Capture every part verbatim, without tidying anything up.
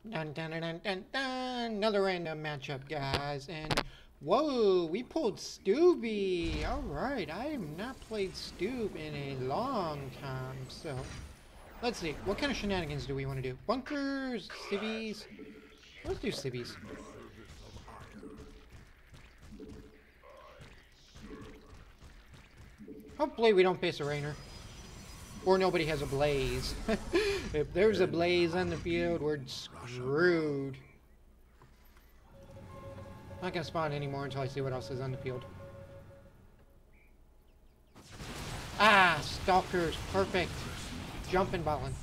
Dun, dun, dun, dun, dun, dun. Another random matchup, guys. And whoa, we pulled Stooby. All right, I have not played Stoob in a long time. So let's see. What kind of shenanigans do we want to do? Bunkers, civvies. Let's do civvies. Hopefully we don't face a rainer. Or nobody has a blaze. If there's a blaze on the field, we're screwed. Not gonna spawn anymore until I see what else is on the field. Ah, stalkers, perfect. Jumping ballin'.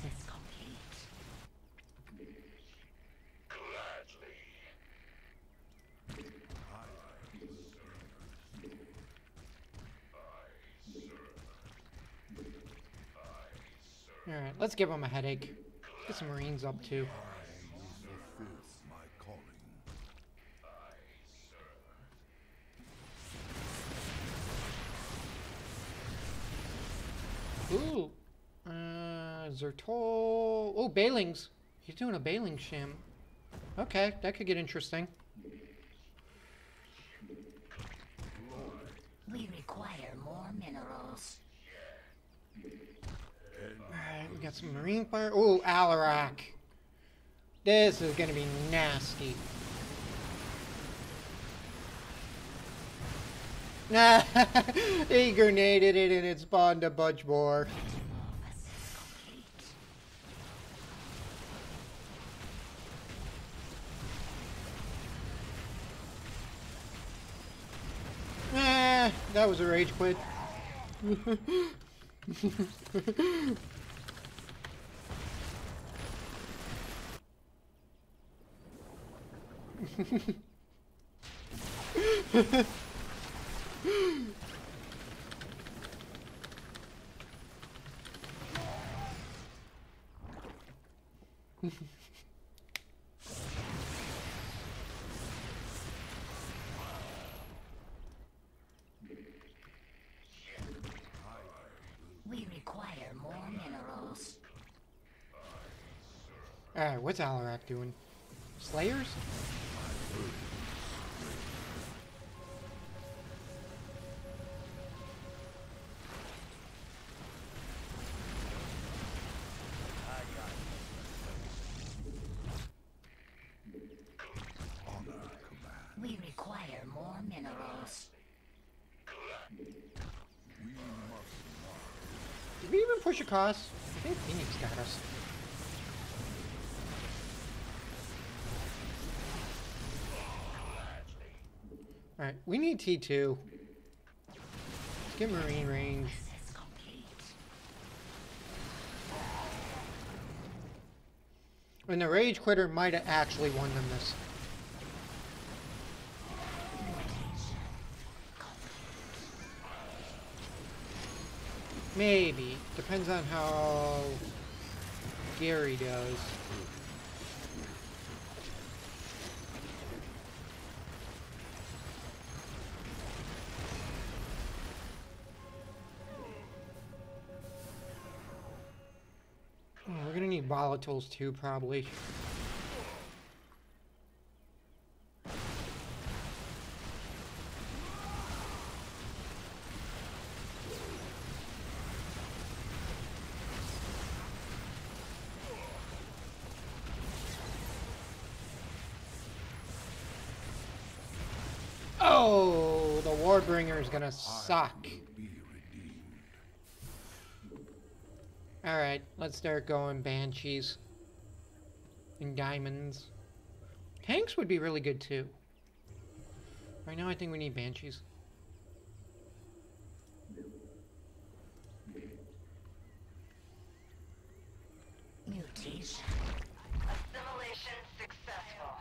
Alright, let's give them a headache. Get some marines up too. Ooh. Uh, Zertol. Oh, Bailings. He's doing a Bailing shim. Okay, that could get interesting. We require more minerals. Alright, we got some marine fire. Oh, Alarak. This is gonna be nasty. Nah, he grenaded it and it spawned a bunch more. Ah, that was a rage quit. We require more minerals. Alright, what's Alarak doing? Slayers? We require more minerals. Did we even push across? I think Phoenix got us. Alright, we need T two. Let's get marine range. And the rage quitter might have actually won them this. Maybe. Depends on how Gary does. Oh, we're gonna need volatiles too, probably. Oh, the Warbringer is gonna suck. Alright, let's start going Banshees. And Diamonds. Tanks would be really good too. Right now I think we need Banshees. Mutation. Assimilation successful.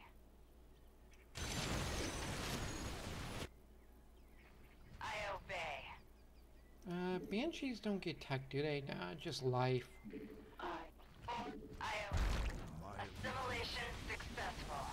I obey. Uh, Banshees don't get tech, do they? Nah, just life. I, I obey. Assimilation successful.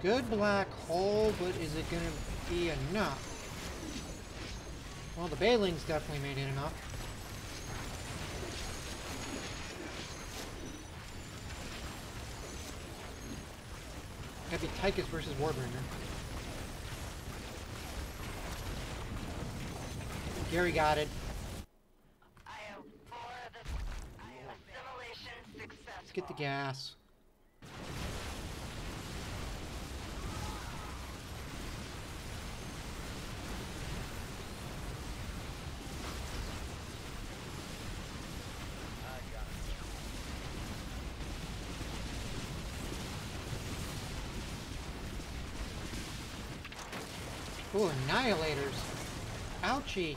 good black hole, but is it gonna be enough? Well, the Bailings definitely made it enough. Gotta be Tychus versus Warbringer. Gary got it. I O four, the assimilation successful. Let's get the gas. Ooh, annihilators. Ouchie.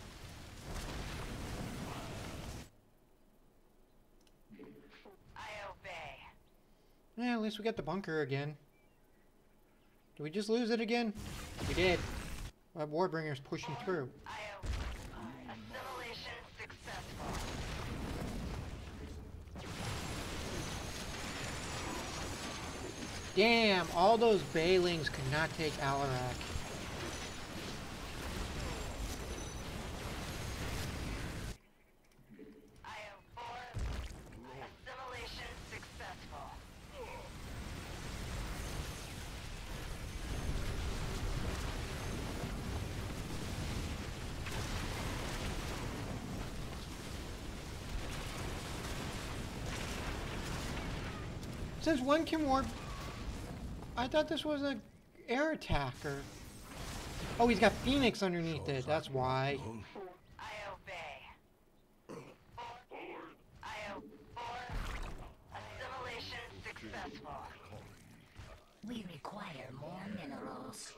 I obey. Yeah, at least we got the bunker again. Did we just lose it again? We did. That Warbringer's pushing through. I O assimilation successful. Damn, all those Bailings could not take Alarak. I O four, assimilation successful. Since when can Warb... I thought this was a air attacker. Oh, he's got Phoenix underneath it. That's why. I obey. I O four, assimilation successful. We require more minerals.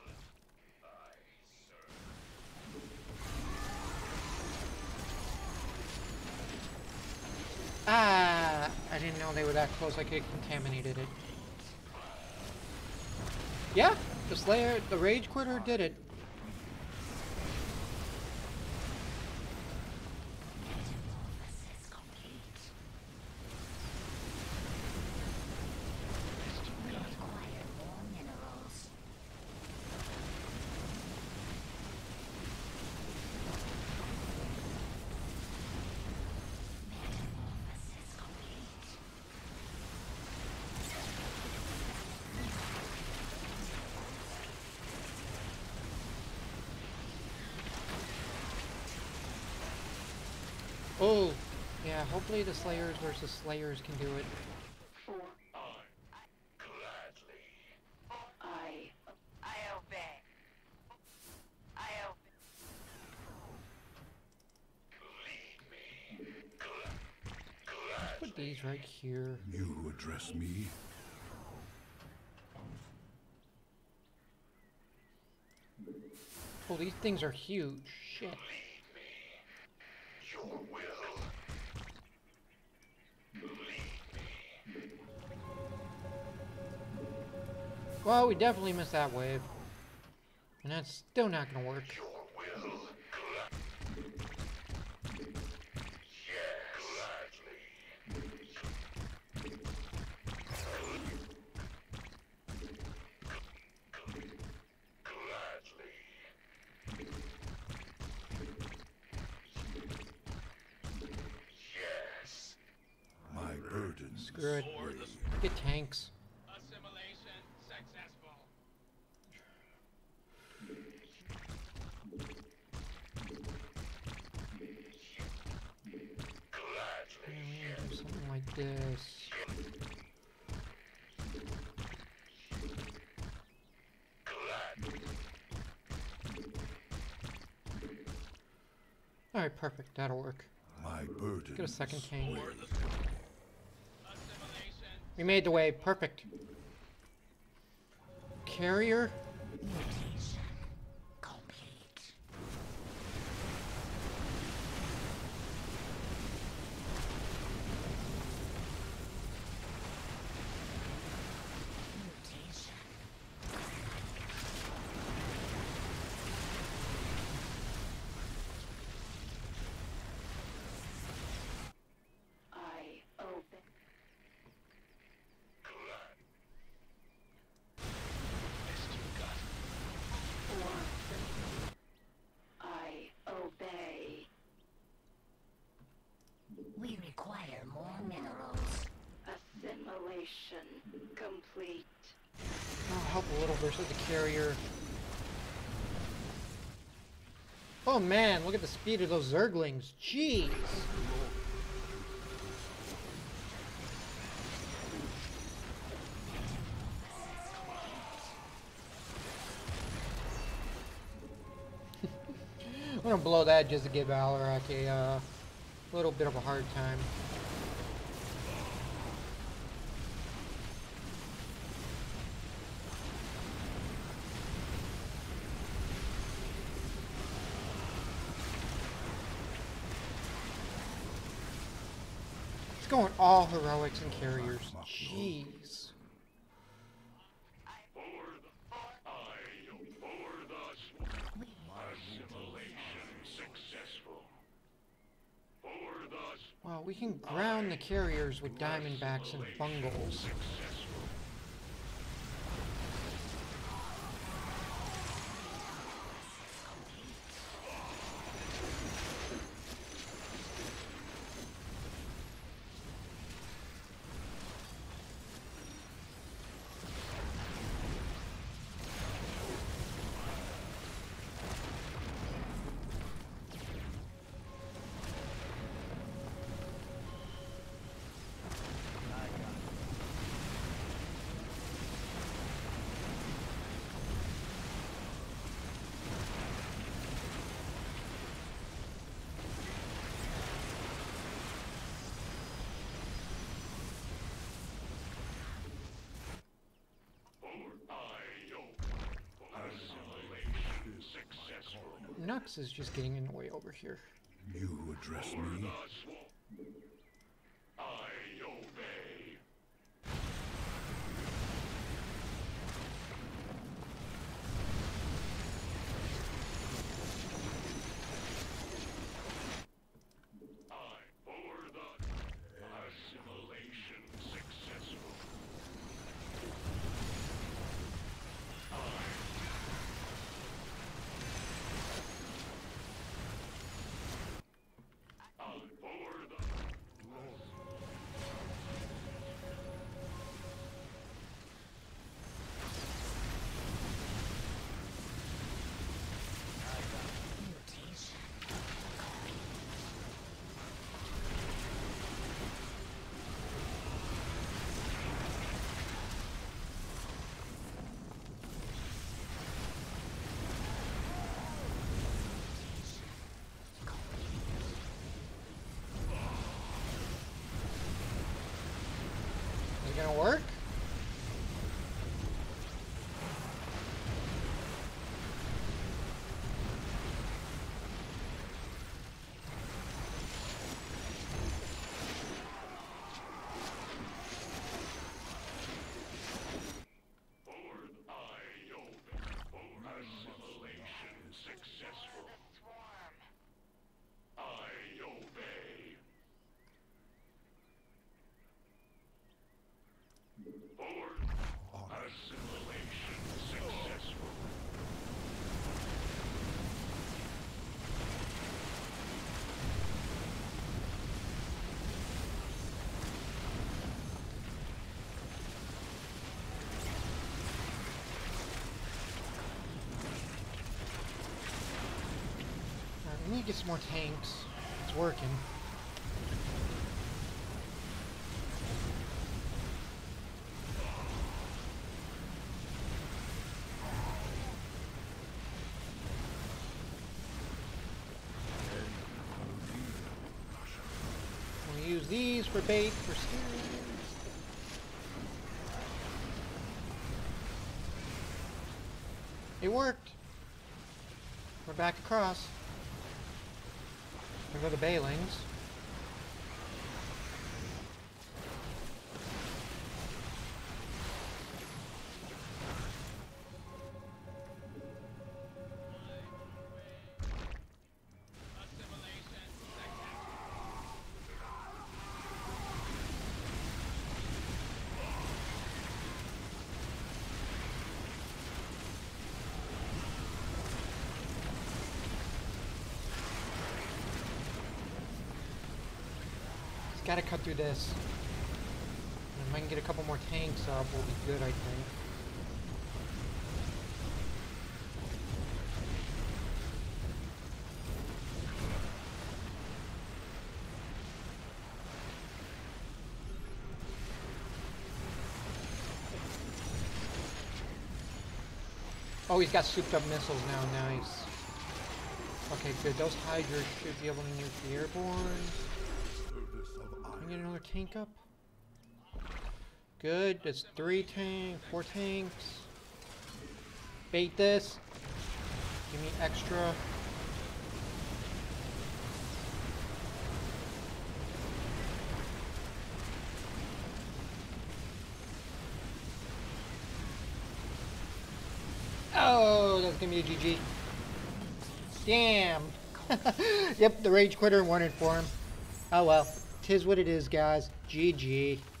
Ah, I didn't know they were that close. I could have contaminated it. Yeah, the Slayer, the Rage Quitter did it. Metamorphosis complete. We require more minerals. Metamorphosis complete. Oh, yeah, hopefully the Slayers versus Slayers can do it. I I obey. I obey. Put these right here. You address me? Oh, these things are huge. Shit. Your will. Well, we definitely missed that wave. And that's still not gonna work. Your will. My burdens. Screw it. Get tanks. Assimilation successful. Yeah, we need to do something like this. Alright, perfect. That'll work. My burdens. Get a second tank. Assimilation We made the wave. Perfect. Carrier? Mutation complete. Mutation. I obey. especially the carrier. Oh man, look at the speed of those Zerglings. Jeez. I'm gonna blow that just to give Alarak a uh, little bit of a hard time. It's going all heroics and carriers. Jeez. Well, we can ground the carriers with Diamondbacks and Bungles. Nux is just getting in the way over here. You address me? Is it gonna work? Alright, we need to get some more tanks. It's working. We'll use these for bait for steering. It worked. We're back across. There go the Bailings. Assimilation successful. Just gotta cut through this. And if I can get a couple more tanks up, we'll be good, I think. Oh, he's got souped up missiles now. Nice. Okay, good. Those Hydras should be able to nuke the airborne. Can we get another tank up? Good. That's three tanks, four tanks. Bait this. Give me extra. Oh, that's gonna be a G G. Damn. Yep, the rage quitter wanted for him. Oh well. Tis what it is, guys. G G.